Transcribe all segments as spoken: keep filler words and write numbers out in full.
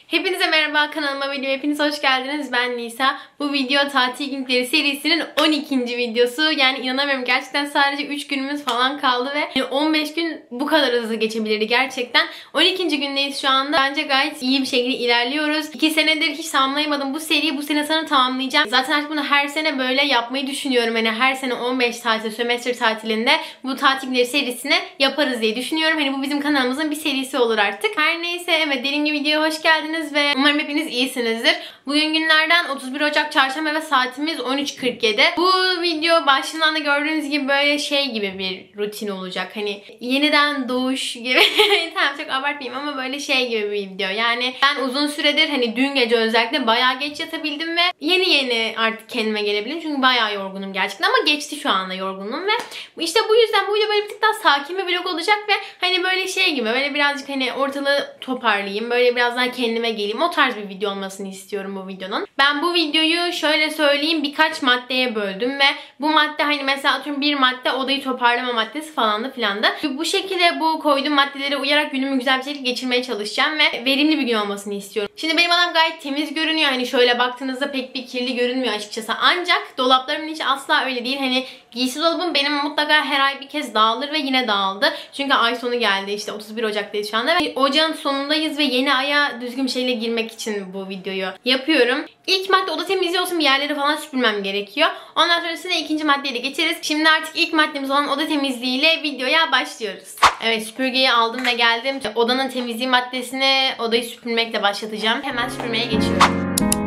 Hepinize merhaba, kanalıma, videoya hepiniz hoş geldiniz. Ben Nisa. Bu video tatil günleri serisinin on ikinci videosu. Yani inanamıyorum, gerçekten sadece üç günümüz falan kaldı ve on beş gün bu kadar hızlı geçebilirdi gerçekten. on ikinci gündeyiz şu anda. Bence gayet iyi bir şekilde ilerliyoruz. iki senedir hiç tamamlayamadım bu seriyi. Bu sene sana tamamlayacağım. Zaten artık bunu her sene böyle yapmayı düşünüyorum. Yani her sene on beş tatil, sömestr tatilinde bu tatil günleri serisini yaparız diye düşünüyorum. Hani bu bizim kanalımızın bir serisi olur artık. Her neyse, evet, dediğim gibi videoya hoş geldiniz ve umarım hepiniz iyisinizdir. Bugün günlerden otuz bir Ocak Çarşamba ve saatimiz on üç kırk yedi. Bu video başından da gördüğünüz gibi böyle şey gibi bir rutin olacak. Hani yeniden doğuş gibi. Tamam, çok abartmayayım ama böyle şey gibi bir video. Yani ben uzun süredir, hani dün gece özellikle bayağı geç yatabildim ve yeni yeni artık kendime gelebildim. Çünkü bayağı yorgunum gerçekten ama geçti şu anda yorgunluğum ve işte bu yüzden bu video böyle bir tık daha sakin bir vlog olacak ve hani böyle şey gibi, böyle birazcık hani ortalığı toparlayayım, böyle biraz daha kendime geleyim. O tarz bir video olmasını istiyorum bu videonun. Ben bu videoyu şöyle söyleyeyim, birkaç maddeye böldüm ve bu madde hani mesela atıyorum bir madde odayı toparlama maddesi falandı filan da. Bu şekilde bu koyduğum maddelere uyarak günümü güzel bir şekilde geçirmeye çalışacağım ve verimli bir gün olmasını istiyorum. Şimdi benim adam gayet temiz görünüyor. Hani şöyle baktığınızda pek bir kirli görünmüyor açıkçası. Ancak dolaplarımın içi asla öyle değil. Hani giysi dolabım benim mutlaka her ay bir kez dağılır ve yine dağıldı. Çünkü ay sonu geldi, işte otuz bir Ocak'tayız şu anda ve ocağın sonundayız ve yeni aya düzgün bir şeyle girmek için bu videoyu yapıyorum. İlk madde oda temizliği olsun, bir yerleri falan süpürmem gerekiyor. Ondan sonrasında ikinci maddeye de geçeriz. Şimdi artık ilk maddemiz olan oda temizliğiyle videoya başlıyoruz. Evet, süpürgeyi aldım ve geldim. Odanın temizliği maddesini odayı süpürmekle başlatacağım. Hemen süpürmeye geçiyorum.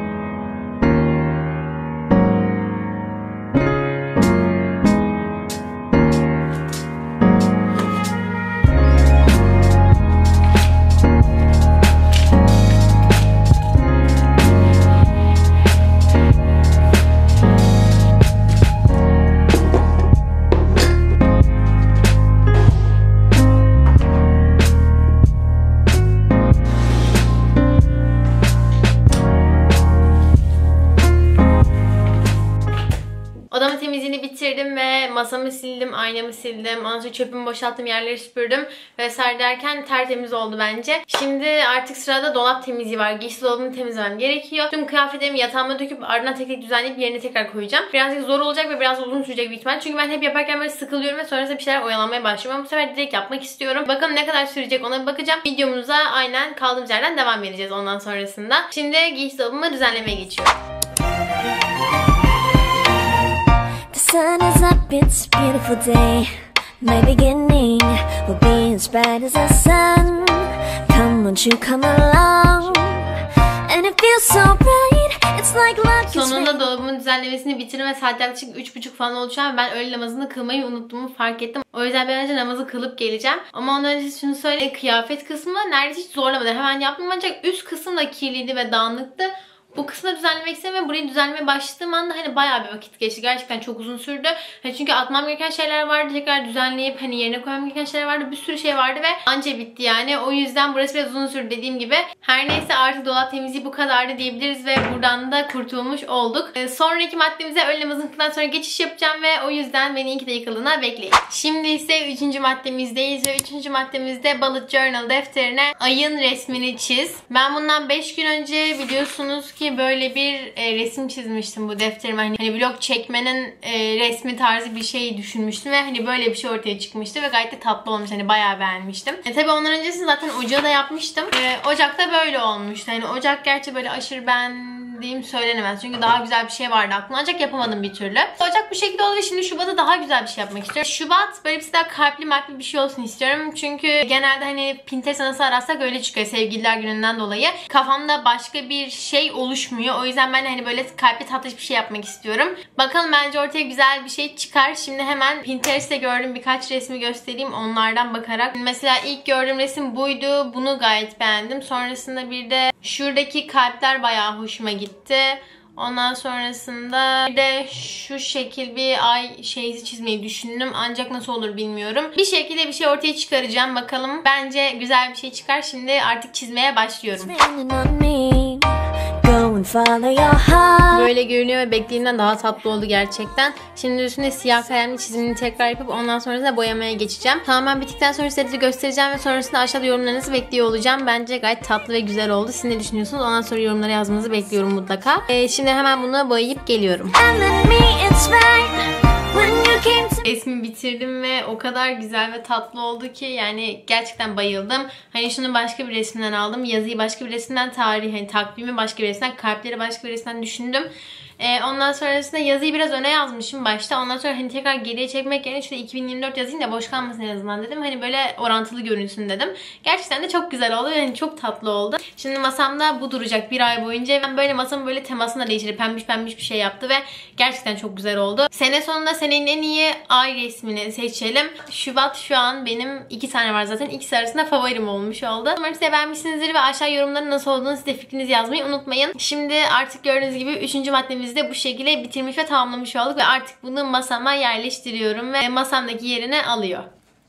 Odamın temizliğini bitirdim ve masamı sildim, aynamı sildim, ondan sonra çöpümü boşalttım, yerleri süpürdüm vesaire derken tertemiz oldu bence. Şimdi artık sırada dolap temizliği var. Giysi dolabını temizlemem gerekiyor. Tüm kıyafetlerimi yatağıma döküp ardından tek tek düzenleyip yerine tekrar koyacağım. Birazcık zor olacak ve biraz uzun sürecek büyük ihtimal. Çünkü ben hep yaparken böyle sıkılıyorum ve sonrasında bir şeyler oyalanmaya başlıyorum. Ama bu sefer direkt yapmak istiyorum. Bakalım ne kadar sürecek, ona bir bakacağım. Videomuza aynen kaldığımız yerden devam edeceğiz ondan sonrasında. Şimdi giysi dolabımı düzenlemeye geçiyorum. The sun is up, it's a beautiful day. My beginning will be as bright as the sun. Come, won't you come along? And it feels so bright, it's like luck is Sonunda dolabımın düzenlemesini bitirdim ve saat yaklaşık üç buçuk falan oldu şu an. Ben öğle namazını kılmayı unuttuğumu fark ettim. O yüzden bir önce namazı kılıp geleceğim. Ama ondan önce şunu söyleyeyim, kıyafet kısmı neredeyse hiç zorlamadı. Hemen yaptım ancak üst kısım da kirliydi ve dağınıktı. Bu kısmı düzenlemek istedim ve burayı düzenlemeye başladığım anda hani bayağı bir vakit geçti. Gerçekten çok uzun sürdü. Hani çünkü atmam gereken şeyler vardı. Tekrar düzenleyip hani yerine koymam gereken şeyler vardı. Bir sürü şey vardı ve anca bitti yani. O yüzden burası biraz uzun sürdü dediğim gibi. Her neyse, artık dolap temizliği bu kadardı diyebiliriz ve buradan da kurtulmuş olduk. Ee, sonraki maddemize öğle namazından sonra geçiş yapacağım ve o yüzden beni iki dakikalığına bekleyin. Şimdi ise üçüncü maddemizdeyiz ve üçüncü maddemizde bullet journal defterine ayın resmini çiz. Ben bundan beş gün önce biliyorsunuz ki böyle bir e, resim çizmiştim bu defterime. Hani, hani vlog çekmenin e, resmi tarzı bir şey düşünmüştüm ve hani böyle bir şey ortaya çıkmıştı ve gayet de tatlı olmuş. Hani bayağı beğenmiştim. E, tabii ondan öncesinde zaten ocağı da yapmıştım. E, Ocak'ta böyle olmuştu. Hani Ocak gerçi böyle aşırı beğendiğim söylenemez. Çünkü daha güzel bir şey vardı aklımda ancak yapamadım bir türlü. Ocak bu şekilde oldu ve şimdi Şubat'a daha güzel bir şey yapmak istiyorum. Şubat böyle bir daha kalpli marklı bir şey olsun istiyorum. Çünkü genelde hani Pinterest'e nasıl ararsak öyle çıkıyor sevgililer gününden dolayı. Kafamda başka bir şey oluşmuyor. O yüzden ben hani böyle kalpli tatlış bir şey yapmak istiyorum. Bakalım, bence ortaya güzel bir şey çıkar. Şimdi hemen Pinterest'te gördüğüm birkaç resmi göstereyim onlardan bakarak. Mesela ilk gördüğüm resim buydu. Bunu gayet beğendim. Sonrasında bir de şuradaki kalpler bayağı hoşuma gitti. Ondan sonrasında bir de şu şekil bir ay şeysi çizmeyi düşündüm. Ancak nasıl olur bilmiyorum. Bir şekilde bir şey ortaya çıkaracağım. Bakalım. Bence güzel bir şey çıkar. Şimdi artık çizmeye başlıyorum. and follow your heart. Böyle görünüyor ve beklediğimden daha tatlı oldu gerçekten. Şimdi üstüne siyah kalemli çizimini tekrar yapıp ondan sonrasında boyamaya geçeceğim. Tamamen bittikten sonra size de göstereceğim ve sonrasında aşağıda yorumlarınızı bekliyor olacağım. Bence gayet tatlı ve güzel oldu. Siz ne düşünüyorsunuz? Ondan sonra yorumlara yazmanızı bekliyorum mutlaka. Ee, şimdi hemen bunu boyayıp geliyorum. Resmi bitirdim ve o kadar güzel ve tatlı oldu ki yani gerçekten bayıldım. Hani şunu başka bir resimden aldım. Yazıyı başka bir resimden, tarihi, hani takvimi başka bir resimden, kalpleri başka bir resimden düşündüm. Ee, ondan sonrasında yazıyı biraz öne yazmışım başta. Ondan sonra hani tekrar geriye çekmek yerine şurada iki bin yirmi dört yazayım da boş kalmasın en azından dedim. Hani böyle orantılı görünsün dedim. Gerçekten de çok güzel oldu. Yani çok tatlı oldu. Şimdi masamda bu duracak bir ay boyunca. Ben böyle masamı böyle temasını da değiştirip pembiş pembiş bir şey yaptı ve gerçekten çok güzel oldu. Sene sonunda senenin en iyi ay resmini seçelim. Şubat şu an benim iki tane var zaten. İkisi arasında favorim olmuş oldu. Umarım size beğenmişsinizdir ve aşağı yorumların nasıl olduğunu, siz de fikrinizi yazmayı unutmayın. Şimdi artık gördüğünüz gibi üçüncü maddemizi de bu şekilde bitirmiş ve tamamlamış olduk ve artık bunu masama yerleştiriyorum ve masamdaki yerine alıyor.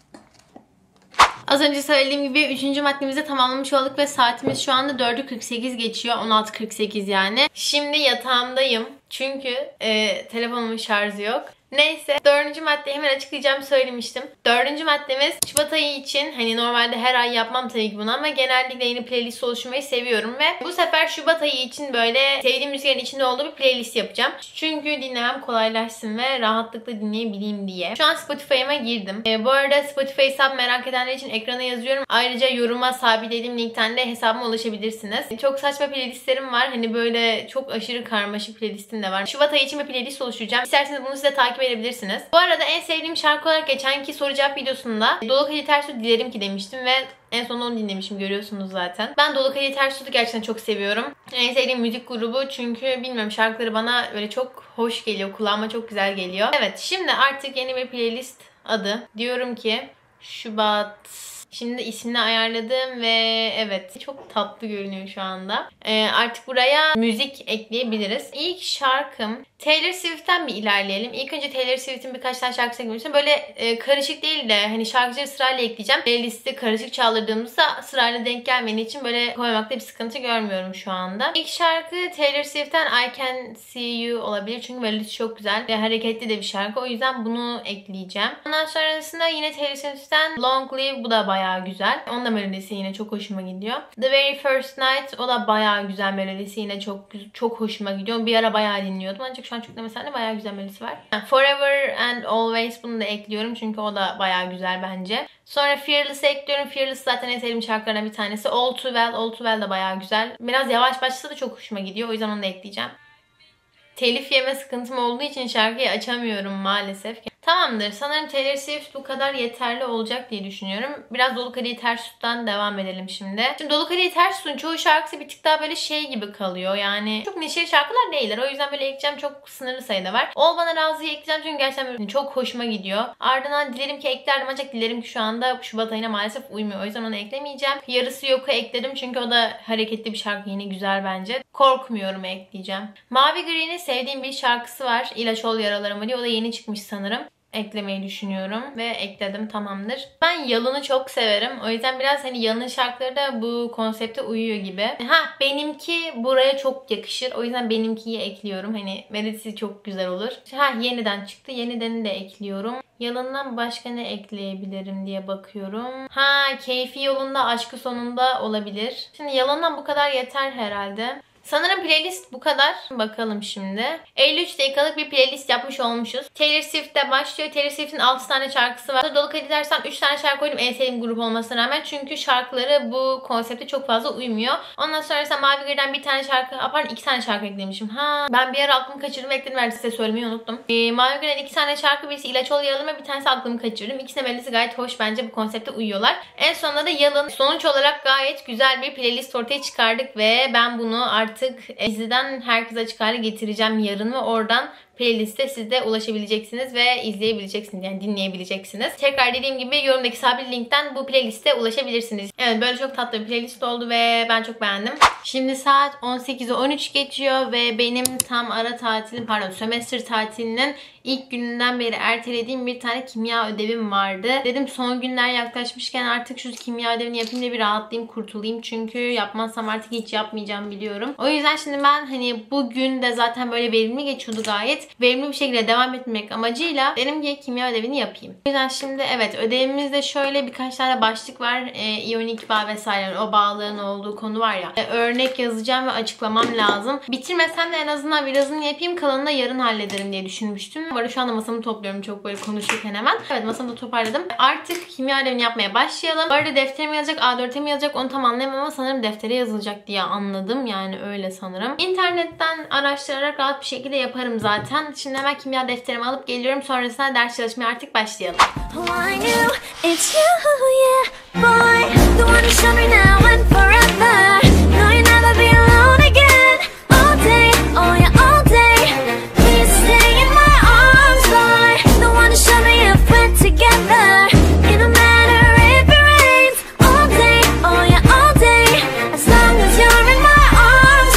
Az önce söylediğim gibi üçüncü maddemizi tamamlamış olduk ve saatimiz şu anda dördü kırk sekiz geçiyor. on altı kırk sekiz yani. Şimdi yatağımdayım. Çünkü e, telefonumun şarjı yok. Neyse, dördüncü maddeyi hemen açıklayacağım, söylemiştim. Dördüncü maddemiz Şubat ayı için, hani normalde her ay yapmam tabii ki bunu ama genellikle yeni playlist oluşturmayı seviyorum ve bu sefer Şubat ayı için böyle sevdiğim müziklerin içinde olduğu bir playlist yapacağım. Çünkü dinlemem kolaylaşsın ve rahatlıkla dinleyebileyim diye. Şu an Spotify'ıma girdim. E, bu arada Spotify hesabı merak edenler için ekrana yazıyorum. Ayrıca yoruma sabitlediğim linkten de hesabıma ulaşabilirsiniz. Çok saçma playlistlerim var. Hani böyle çok aşırı karmaşık playlistim de var. Şubat ayı için bir playlist oluşturacağım. İsterseniz bunu size takip edebilirsiniz. Bu arada en sevdiğim şarkı olarak geçenki soru cevap videosunda Dolu Kadehi Ters Tut Dilerim Ki demiştim ve en sonunda onu dinlemişim, görüyorsunuz zaten. Ben Dolu Kadehi Ters Tut'u gerçekten çok seviyorum. En sevdiğim müzik grubu, çünkü bilmiyorum, şarkıları bana böyle çok hoş geliyor. Kulağıma çok güzel geliyor. Evet, şimdi artık yeni bir playlist adı. Diyorum ki Şubat. Şimdi ismini ayarladım ve evet, çok tatlı görünüyor şu anda. Ee, artık buraya müzik ekleyebiliriz. İlk şarkım Taylor Swift'ten bir ilerleyelim. İlk önce Taylor Swift'in birkaç tane şarkısına girmiştim. Böyle e, karışık değil de hani şarkıcıları sırayla ekleyeceğim. Playlisti karışık çaldırdığımızda sırayla denk gelmediği için böyle koymakta bir sıkıntı görmüyorum şu anda. İlk şarkı Taylor Swift'ten I Can See You olabilir. Çünkü melodisi çok güzel ve hareketli de bir şarkı. O yüzden bunu ekleyeceğim. Ondan sonrasında yine Taylor Swift'ten Long Live, bu da bayağı güzel. Onun da melodisi yine çok hoşuma gidiyor. The Very First Night, o da bayağı güzel melodisi, yine çok çok hoşuma gidiyor. Bir ara bayağı dinliyordum ancak şu an çok demesem de bayağı güzel melodisi var. Forever and Always, bunu da ekliyorum çünkü o da bayağı güzel bence. Sonra Fearless'ı ekliyorum. Fearless zaten en sevdiğim şarkılarından bir tanesi. All Too Well, All Too Well da bayağı güzel. Biraz yavaş başlasa da çok hoşuma gidiyor. O yüzden onu da ekleyeceğim. Telif yeme sıkıntım olduğu için şarkıyı açamıyorum maalesef. Tamamdır. Sanırım Taylor Swift bu kadar yeterli olacak diye düşünüyorum. Biraz Dolu Kadehi Ters Tut'tan devam edelim şimdi. Şimdi Dolu Kadehi Ters Tut'un çoğu şarkısı bir tık daha böyle şey gibi kalıyor. Yani çok neşeli şarkılar değiller. O yüzden böyle ekleyeceğim çok sınırlı sayıda var. Ol Bana Razı'yı ekleyeceğim çünkü gerçekten böyle çok hoşuma gidiyor. Ardından Dilerim Ki eklerdim ancak Dilerim Ki şu anda Şubat ayına maalesef uymuyor. O yüzden onu eklemeyeceğim. Yarısı Yok'u ekledim çünkü o da hareketli bir şarkı, yine güzel bence. Korkmuyorum ekleyeceğim. Mavi Gri'nin sevdiğim bir şarkısı var. İlaç Ol Yaralarıma diye. O da yeni çıkmış sanırım. Eklemeyi düşünüyorum ve ekledim, tamamdır. Ben Yalın'ı çok severim. O yüzden biraz hani Yalın'ın şarkıları da bu konsepte uyuyor gibi. Ha, Benimki buraya çok yakışır. O yüzden Benimki'yi ekliyorum. Hani melodisi çok güzel olur. Ha, yeniden çıktı. Yenideni de ekliyorum. Yalın'dan başka ne ekleyebilirim diye bakıyorum. Ha, Keyfi Yolunda, Aşkı Sonunda olabilir. Şimdi Yalın'dan bu kadar yeter herhalde. Sanırım playlist bu kadar. Bakalım şimdi. elli üç dakikalık bir playlist yapmış olmuşuz. Taylor Swift'te başlıyor. Taylor Swift'in altı tane şarkısı var. Dolu Kadehi Ters Tut'tan üç tane şarkı koydum en sevdiğim grup olmasına rağmen. Çünkü şarkıları bu konsepte çok fazla uymuyor. Ondan sonra Mavi Göl'den bir tane şarkı, pardon iki tane şarkı eklemişim. Ha, ben bir ara aklımı kaçırdım ve ekledim. Size söylemeyi unuttum. Ee, Mavi Göl'den iki tane şarkı, birisi İlaç Ol Yaralarıma, bir tanesi aklımı kaçırdım. İkisi de melodisi gayet hoş, bence bu konsepte uyuyorlar. En sonunda da Yalın. Sonuç olarak gayet güzel bir playlist ortaya çıkardık ve ben bunu artık Artık Diziden herkese açık hale getireceğim yarın ve oradan playliste siz de ulaşabileceksiniz ve izleyebileceksiniz, yani dinleyebileceksiniz. Tekrar dediğim gibi yorumdaki sabit linkten bu playliste ulaşabilirsiniz. Evet, böyle çok tatlı bir playlist oldu ve ben çok beğendim. Şimdi saat on sekizi on üç geçiyor ve benim tam ara tatilim, pardon sömestr tatilinin ilk gününden beri ertelediğim bir tane kimya ödevim vardı. Dedim son günler yaklaşmışken artık şu kimya ödevini yapayım da bir rahatlayayım, kurtulayım. Çünkü yapmazsam artık hiç yapmayacağım biliyorum. O yüzden şimdi ben hani bugün de zaten böyle verimli geçiyordu gayet. Verimli bir şekilde devam etmek amacıyla dedim ki kimya ödevini yapayım. O yüzden şimdi evet ödevimizde şöyle birkaç tane başlık var. E, iyonik bağ vesaire, o bağlığın olduğu konu var ya. E, örnek yazacağım ve açıklamam lazım. Bitirmesem de en azından birazını yapayım, kalanını da yarın hallederim diye düşünmüştüm. Bu arada şu anda masamı topluyorum çok böyle konuşurken hemen. Evet, masamı da toparladım. Artık kimya ödevini yapmaya başlayalım. Bu arada deftere mi yazacak, A dört'e mi yazacak onu tam anlayamam ama sanırım deftere yazılacak diye anladım. Yani öyle sanırım. İnternetten araştırarak rahat bir şekilde yaparım zaten. Şimdi hemen kimya defterimi alıp geliyorum. Sonrasında ders çalışmaya artık başlayalım. Oh, I knew it's you, yeah, boy. The one who showed me now and forever. No, you'll never be alone again. All day, oh yeah, all day. Please stay in my arms, boy. The one who showed me if we're together. It don't matter if it rains. All day, oh yeah, all day. As long as you're in my arms,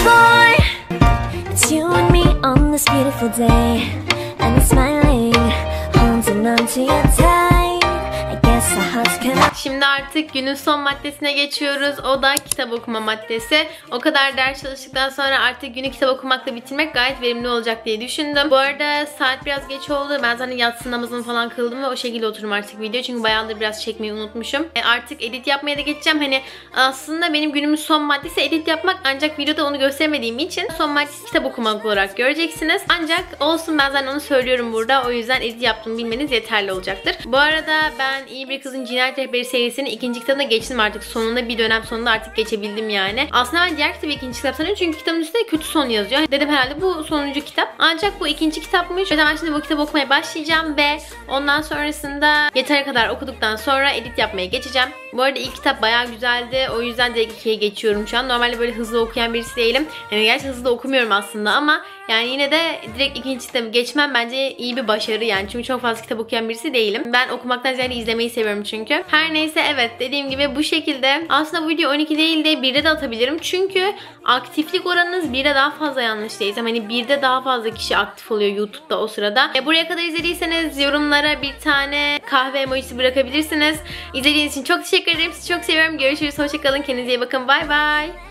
boy. It's you and me on this beautiful day, and you're smiling, holding on to your tight. I guess our hearts can. Şimdi artık günün son maddesine geçiyoruz. O da kitap okuma maddesi. O kadar ders çalıştıktan sonra artık günü kitap okumakla bitirmek gayet verimli olacak diye düşündüm. Bu arada saat biraz geç oldu. Ben zaten yatsı namazını falan kıldım ve o şekilde oturum artık video. Çünkü bayağıdır biraz çekmeyi unutmuşum. E artık edit yapmaya da geçeceğim. Hani aslında benim günümün son maddesi edit yapmak, ancak videoda onu göstermediğim için son maddesi kitap okumak olarak göreceksiniz. Ancak olsun, ben zaten onu söylüyorum burada. O yüzden edit yaptığımı bilmeniz yeterli olacaktır. Bu arada ben İyi Bir Kızın Cinayet Rehberi serisinin ikinci kitabına geçtim artık. Sonunda, bir dönem sonunda artık geçebildim yani. Aslında ben diğer kitabı ikinci kitap sanıyorum çünkü kitabın üstünde kötü son yazıyor. Dedim herhalde bu sonuncu kitap. Ancak bu ikinci kitapmış. O yüzden ben şimdi bu kitabı okumaya başlayacağım ve ondan sonrasında yeteri kadar okuduktan sonra edit yapmaya geçeceğim. Bu arada ilk kitap bayağı güzeldi. O yüzden direkt ikiye geçiyorum şu an. Normalde böyle hızlı okuyan birisi değilim. Yani gerçi hızlı okumuyorum aslında ama yani yine de direkt ikinci kitabı geçmem bence iyi bir başarı yani. Çünkü çok fazla kitap okuyan birisi değilim. Ben okumaktan ziyade izlemeyi seviyorum çünkü. Her neyse, evet, dediğim gibi bu şekilde. Aslında bu video on iki değil de birde de atabilirim. Çünkü aktiflik oranınız birde daha fazla, yanlış değilsem. Hani birde daha fazla kişi aktif oluyor YouTube'da o sırada. E, buraya kadar izlediyseniz yorumlara bir tane kahve emojisi bırakabilirsiniz. İzlediğiniz için çok teşekkür ederim. Sizi çok seviyorum. Görüşürüz. Hoşçakalın. Kendinize iyi bakın. Bay bay.